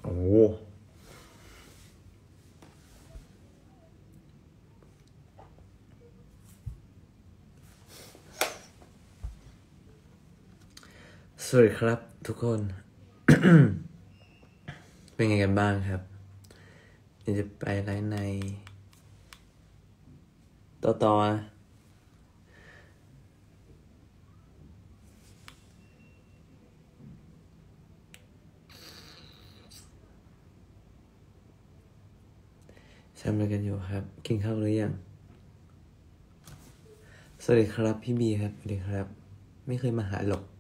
โอ้สวัสดีครับทุกคน เป็นไงกันบ้างครับเดี๋ยวจะไปไลฟ์ในต่อทำอะไรกันอยู่ครับกินข้าวหรือยังสวัสดีครับพี่บีครับสวัสดีครับไม่เคยมาหาหรอก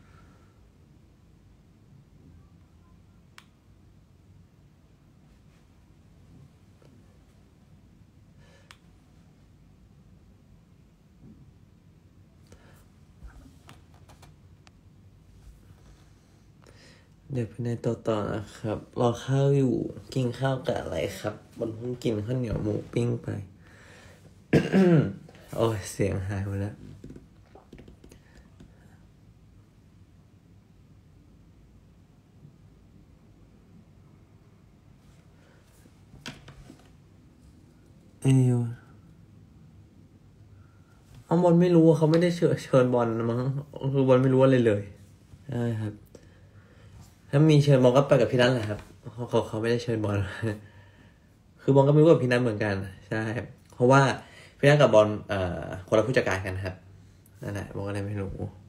เดี๋ยวไปในต่อนะครับรอข้าวอยู่กินข้าวกับอะไรครับบนเพิ่งกินข้าวเหนียวหมูปิ้งไป โอ้ยเสียงหายหมดแล้วบอลไม่รู้เขาไม่ได้เชิญบอลมั้งคือบอลไม่รู้อะไรเลยใช่ครับถ้ามีเชิญบอลก็ไปกับพี่นัทแหละครับเขาไม่ได้เชิญบอล คือบอลก็ไม่รู้กับพี่นัทเหมือนกันใช่เพราะว่าพี่นัทกับบอลคนละผู้จัดการกันครับนั่นแหละบอลก็เลยไม่รู้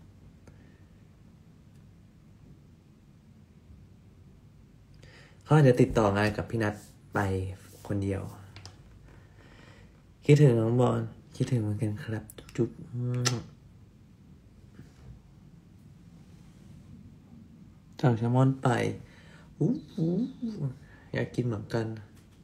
เขาอาจจะติดต่องานกับพี่นัทไปคนเดียวคิดถึงน้องบอลคิดถึงเหมือนกันครับจุ๊บสั่งแซลมอนไปอยากกินเหมือนกัน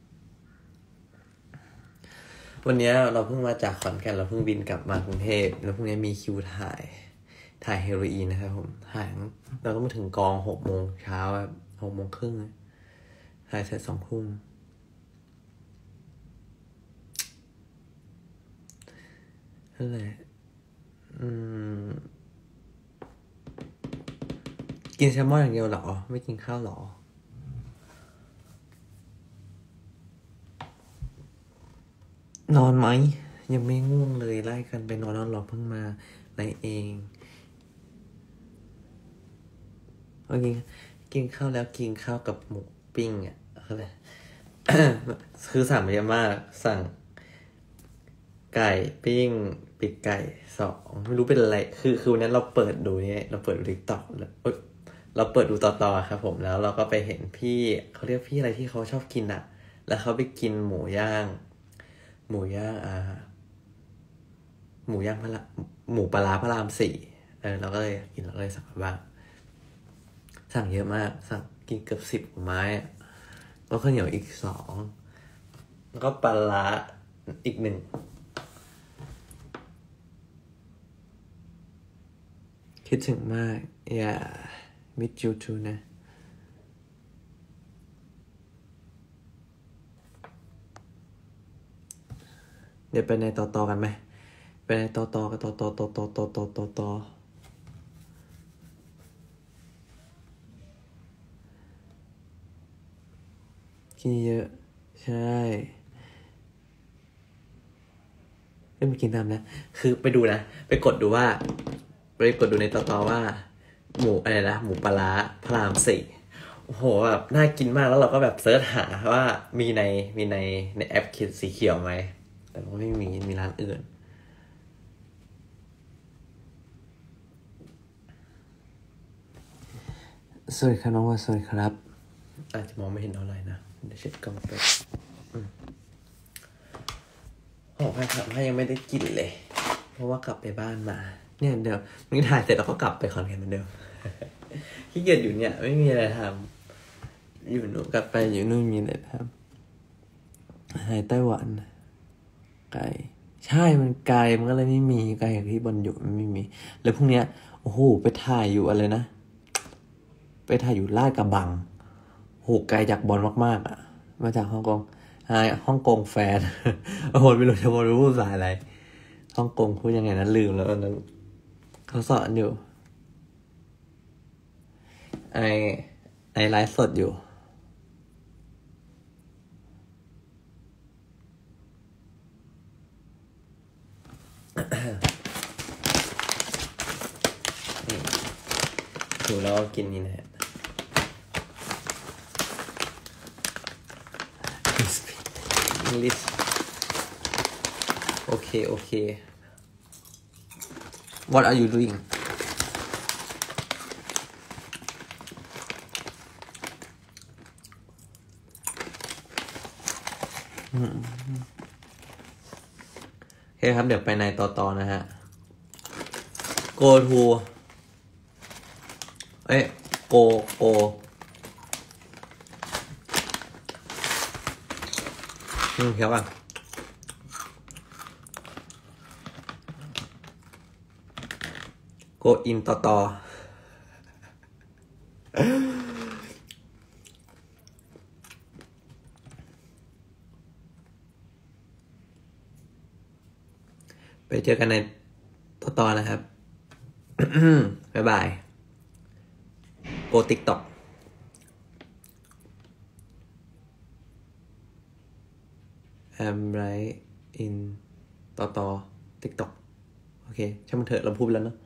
วันนี้เราเพิ่งมาจากขอนแก่นเราเพิ่งบินกลับมากรุงเทพแล้วพรุ่งนี้มีคิวถ่ายเฮโรอีนนะครับผมถ่ายเราต้องมาถึงกอง6 โมงเช้าแบบ6 โมงครึ่งถ่ายเสร็จ2 ทุ่มนั่นแหละกินแซลมอนอย่างเดียวเหรอไม่กินข้าวเหรอนอนไหมยังไม่ง่วงเลยไล่กันไปนอนแล้วหรอเพิ่งมาไล่เองโอเคกินข้าวแล้วกินข้าวกับหมูปิ้งอะไร คือสั่งมาเยอะมากสั่งไก่ปิ้งปีกไก่2ไม่รู้เป็นอะไรคือวันนั้นเราเปิดดูเนี่ยเราเปิดดูTikTokเราเปิดดูต่อครับผมแล้วเราก็ไปเห็นพี่เขาเรียกพี่อะไรที่เขาชอบกินแล้วเขาไปกินหมูย่างหมูปลาร้าพระราม 4เราก็เลยกินเราก็เลยสั่งมาบ้างสั่งเยอะมากสั่งกินเกือบ10 ไม้แล้วข้าวเหนียวอีก2แล้วก็ปลาร้าอีก1คิดถึงมากmiss you too นะเดี๋ยวไปในต่อกันไหมไปในต่อกันต่อกินเยอะใช่ไม่กินตามนะคือไปดูนะไปกดดูในต่อว่าหมูอะไรนะหมูปลาร้าพระราม 4โอ้โหแบบน่ากินมากแล้วเราก็แบบเสิร์ชหาว่ามีในแอปคิดสีเขียวไหมแต่ก็ไม่มีร้านอื่นสวัสดีครับน้องว่าสวัสดีครับอาจจะมองไม่เห็นอะไรนะเดี๋ยวเช็ดกล้องไปหอพักครับยังไม่ได้กินเลยเพราะว่ากลับไปบ้านมาเนี่ยเดี๋ยวมึงถ่ายเสร็จแล้วก็กลับไปขอนแก่นเหมือนเดิมขี้เกียจอยู่เนี่ยไม่มีอะไรทำอยู่นู่นกลับไปอยู่นู่นมีอะไรทำหายไต้หวันไกลใช่มันไกลมันก็เลยไม่มีไกลอย่างที่บอลอยู่มันไม่มีแล้วพรุ่งเนี้ยโอ้โหไปถ่ายอยู่อะไรนะไปถ่ายอยู่ลาดกระบังโหไกลจากบอลมากๆมาจากฮ่องกงฮ่องกงแฟนโอ้โหไม่รู้จะพูดภาษาอะไรฮ่องกงพูดยังไงนะลืมแล้วนั้นเขาสอนอยู่ไอไลฟ์สดอยู่นี่ดูแล้วก็กินนี่นะฮะ English โอเค โอเค What are you doing โอเคครับ เดี๋ยวไปในต่อนะฮะ go to go เขียวอ่ะ go in ต่อไปเจอกันในต่อนะครับ บ๊ายบาย go TikTok I'm right in ต่อ TikTok โอเคช่างมันเถอะเราพูดแล้วเนอะ